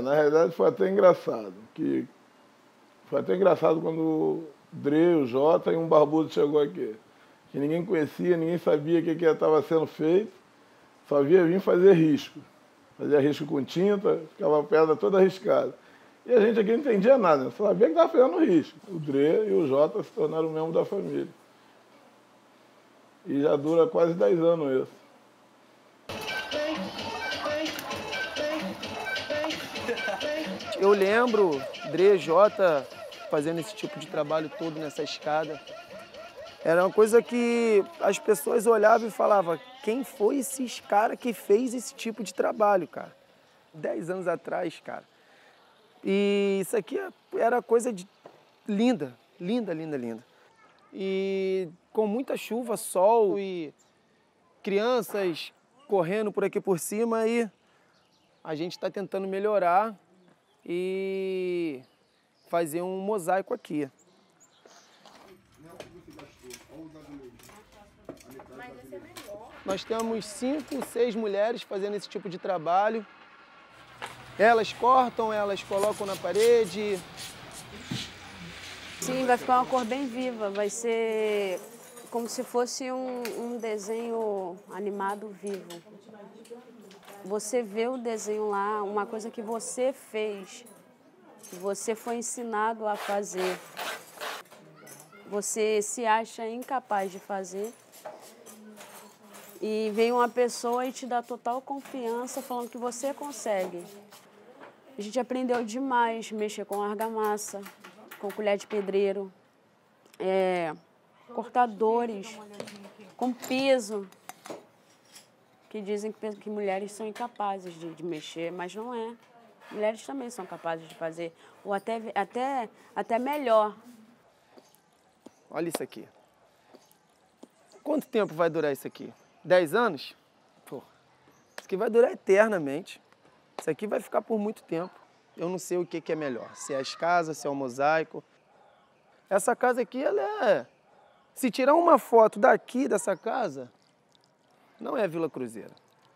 na realidade foi até engraçado. Foi até engraçado quando o Dre, o Jota e um barbudo chegou aqui. Que ninguém conhecia, ninguém sabia o que estava sendo feito. Só via vir fazer risco. Fazia risco com tinta, ficava a pedra toda arriscada. E a gente aqui não entendia nada, só sabia que estava fazendo risco. O Dre e o Jota se tornaram membros da família. E já dura quase 10 anos isso. Eu lembro Dre, Jota fazendo esse tipo de trabalho todo nessa escada. Era uma coisa que as pessoas olhavam e falavam, quem foi esses caras que fez esse tipo de trabalho, cara? 10 anos atrás, cara. E isso aqui era coisa linda, linda, linda, linda. E com muita chuva, sol e crianças correndo por aqui por cima, e a gente está tentando melhorar e fazer um mosaico aqui. Nós temos 5, 6 mulheres fazendo esse tipo de trabalho. Elas cortam, elas colocam na parede. Sim, vai ficar uma cor bem viva, vai ser como se fosse um desenho animado vivo. Você vê o desenho lá, uma coisa que você fez, que você foi ensinado a fazer. Você se acha incapaz de fazer e vem uma pessoa e te dá total confiança falando que você consegue. A gente aprendeu demais mexer com argamassa, com colher de pedreiro, cortadores, com piso, que dizem que mulheres são incapazes de mexer, mas não é. Mulheres também são capazes de fazer, ou até melhor. Olha isso aqui. Quanto tempo vai durar isso aqui? 10 anos? Pô, isso aqui vai durar eternamente. Isso aqui vai ficar por muito tempo. Eu não sei o que é melhor, se é as casas, se é o mosaico. Essa casa aqui, ela é... Se tirar uma foto daqui, dessa casa, não é Vila Cruzeiro.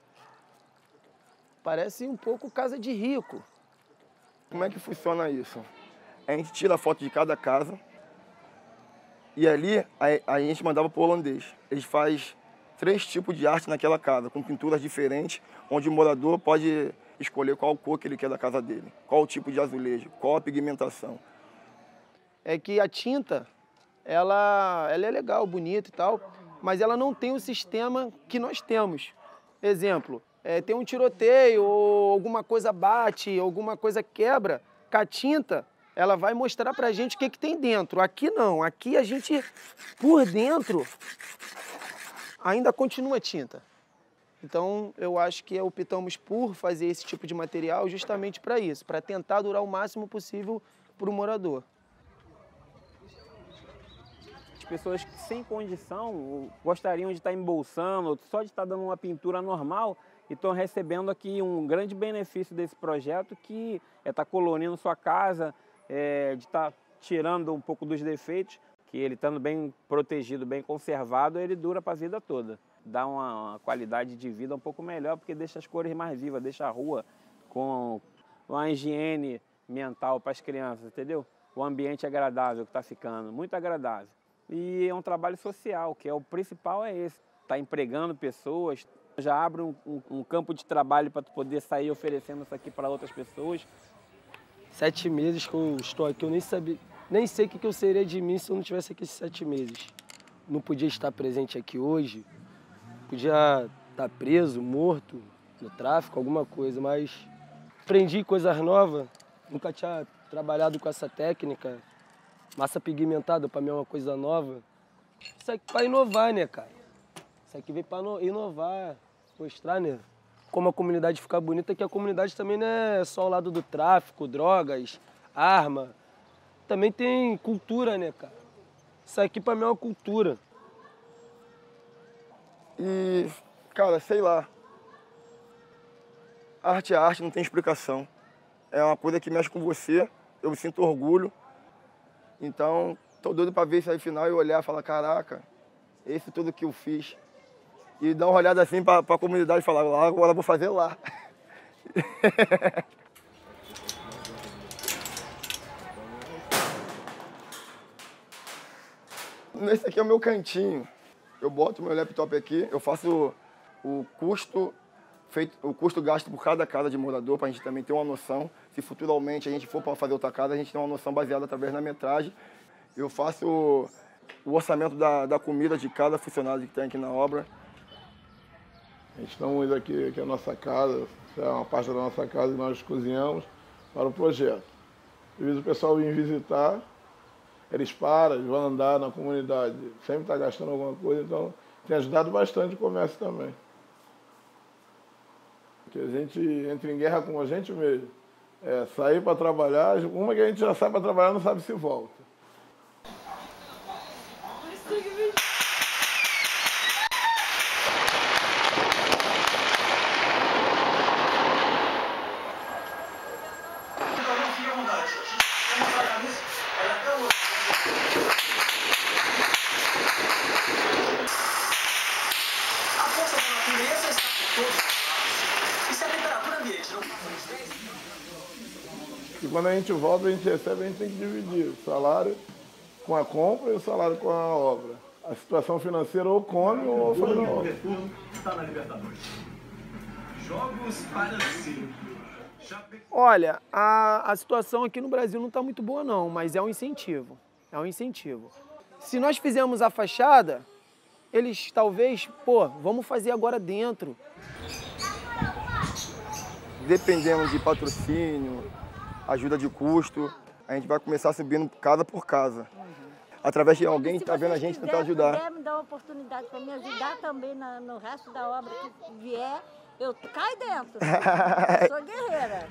Parece um pouco casa de rico. Como é que funciona isso? A gente tira a foto de cada casa e ali a gente mandava para o holandês. Eles fazem 3 tipos de arte naquela casa, com pinturas diferentes, onde o morador pode escolher qual cor que ele quer da casa dele, qual o tipo de azulejo, qual a pigmentação. É que a tinta, ela é legal, bonita e tal, mas ela não tem o sistema que nós temos. Exemplo, tem um tiroteio, ou alguma coisa bate, alguma coisa quebra, com a tinta, ela vai mostrar pra gente o que tem dentro. Aqui não, aqui a gente, por dentro, ainda continua tinta. Então, eu acho que optamos por fazer esse tipo de material justamente para isso, para tentar durar o máximo possível para o morador. As pessoas sem condição gostariam de estar embolsando, só de estar dando uma pintura normal, e estão recebendo aqui um grande benefício desse projeto, que é estar colorindo sua casa, de estar tirando um pouco dos defeitos, que ele estando bem protegido, bem conservado, ele dura para a vida toda. Dá uma qualidade de vida um pouco melhor, porque deixa as cores mais vivas, deixa a rua com uma higiene mental para as crianças, entendeu? O ambiente agradável que está ficando, muito agradável. E é um trabalho social, que é o principal é esse, tá empregando pessoas, já abre um campo de trabalho para tu poder sair oferecendo isso aqui para outras pessoas. 7 meses que eu estou aqui, eu nem sei o que eu seria de mim se eu não tivesse aqui esses 7 meses. Não podia estar presente aqui hoje, podia estar preso, morto, no tráfico, alguma coisa, mas aprendi coisas novas, nunca tinha trabalhado com essa técnica. Massa pigmentada para mim é uma coisa nova. Isso aqui para inovar, né, cara? Isso aqui veio para inovar, mostrar, né? Como a comunidade ficar bonita, que a comunidade também não é só o lado do tráfico, drogas, arma. Também tem cultura, né, cara? Isso aqui para mim é uma cultura. E, cara, sei lá. Arte é arte, não tem explicação. É uma coisa que mexe com você, eu me sinto orgulho. Então, tô doido para ver isso aí final e olhar e falar, caraca, esse tudo que eu fiz. E dar uma olhada assim para a comunidade e falar, agora eu vou fazer lá. Esse aqui é o meu cantinho. Eu boto meu laptop aqui, eu faço o custo gasto por cada casa de morador, para a gente também ter uma noção. Se futuramente a gente for para fazer outra casa, a gente tem uma noção baseada através da metragem. Eu faço o orçamento da comida de cada funcionário que tem aqui na obra. Estamos aqui é a nossa casa, é uma parte da nossa casa que nós cozinhamos para o projeto. Às vezes o pessoal vem visitar, eles vão andar na comunidade, sempre está gastando alguma coisa, então tem ajudado bastante o comércio também. Que a gente entra em guerra com a gente mesmo. Sair para trabalhar, uma que a gente já sai para trabalhar não sabe se volta. E quando a gente volta, a gente recebe, a gente tem que dividir o salário com a compra e o salário com a obra. A situação financeira ou come ou faz na obra. Está na Libertadores. Jogos para si. Olha, a situação aqui no Brasil não está muito boa não, mas é um incentivo. É um incentivo. Se nós fizermos a fachada, eles talvez, vamos fazer agora dentro. Dependendo de patrocínio, ajuda de custo, a gente vai começar subindo casa por casa. Através de alguém que está vendo a gente tentar ajudar. Se puder me dar uma oportunidade para me ajudar também no resto da obra que vier, eu caio dentro. Eu sou guerreira.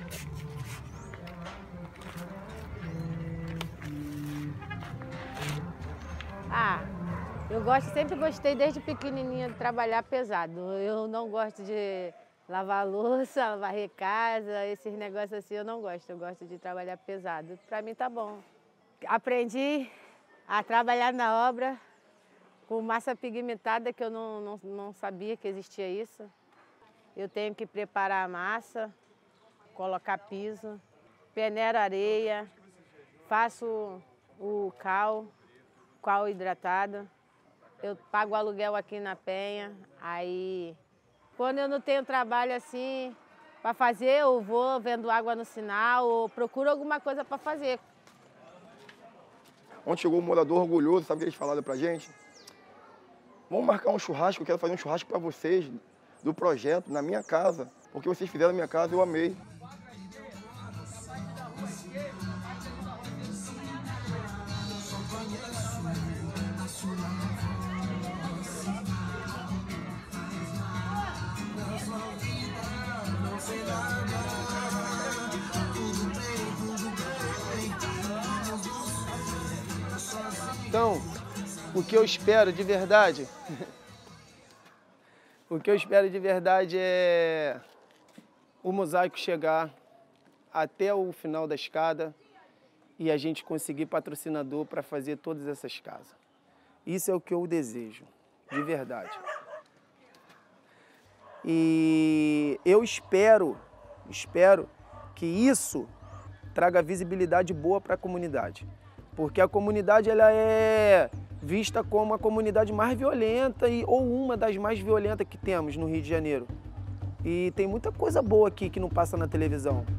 Eu sempre gostei desde pequenininha de trabalhar pesado. Eu não gosto de lavar louça, varrer casa, esses negócios assim eu não gosto. Eu gosto de trabalhar pesado. Para mim tá bom. Aprendi a trabalhar na obra com massa pigmentada, que eu não sabia que existia isso. Eu tenho que preparar a massa, colocar piso, peneiro areia, faço o cal hidratado. Eu pago aluguel aqui na Penha, aí quando eu não tenho trabalho assim para fazer, eu vou vendo água no sinal ou procuro alguma coisa para fazer. Ontem chegou um morador orgulhoso, sabe o que eles falaram pra gente? Vamos marcar um churrasco, eu quero fazer um churrasco para vocês, do projeto, na minha casa. Porque vocês fizeram na minha casa, eu amei. Então, o que eu espero de verdade, é o mosaico chegar até o final da escada e a gente conseguir patrocinador para fazer todas essas casas. Isso é o que eu desejo, de verdade. E eu espero que isso traga visibilidade boa para a comunidade. Porque a comunidade ela é vista como a comunidade mais violenta ou uma das mais violentas que temos no Rio de Janeiro. E tem muita coisa boa aqui que não passa na televisão.